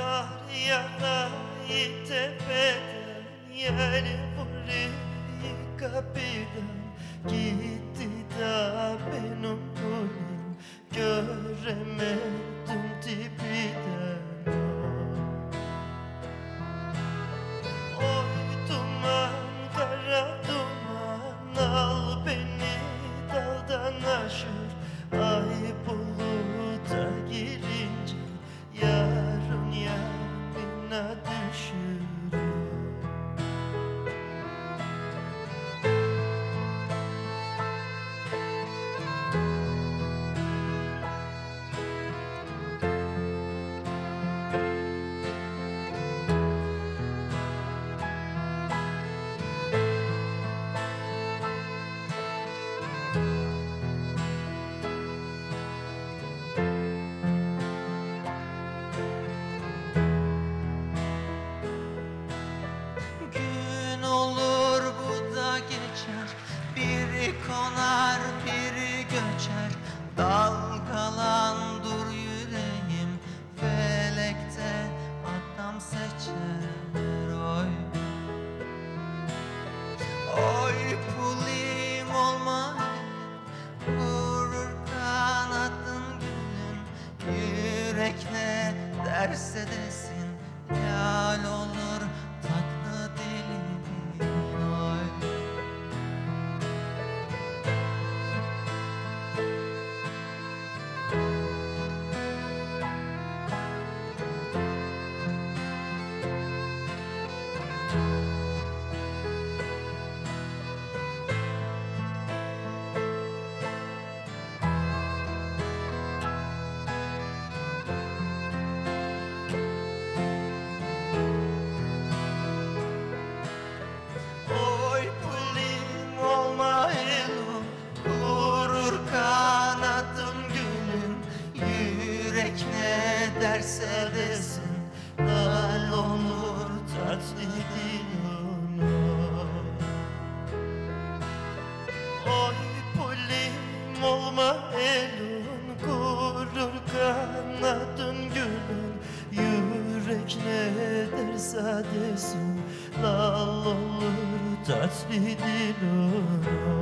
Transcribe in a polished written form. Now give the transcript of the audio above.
Kar yağayı tepeden, yel vuruyor kapıdan. Gitti da benim gülüm, göremedim tipiden. Oy duman, kara duman, al beni daldan aşır. Ay buluta girince yarın yanına düşür. Olur bu da geçer, biri konar biri göçer. Dalgalandır yüreğim, felekte adam seçer. Oy oy pulim olma, vurur kanadın gülüm. Yürek ne derse desin, yal olur tatlı dilin. Oy vurur kanatım gülüm. Yürek ne derse desin, dal olur tatlı dilin. Oy pulim olma elin, gurur kanatın gülüm. Yürek ne derse desin, dal olur tatlı dilin.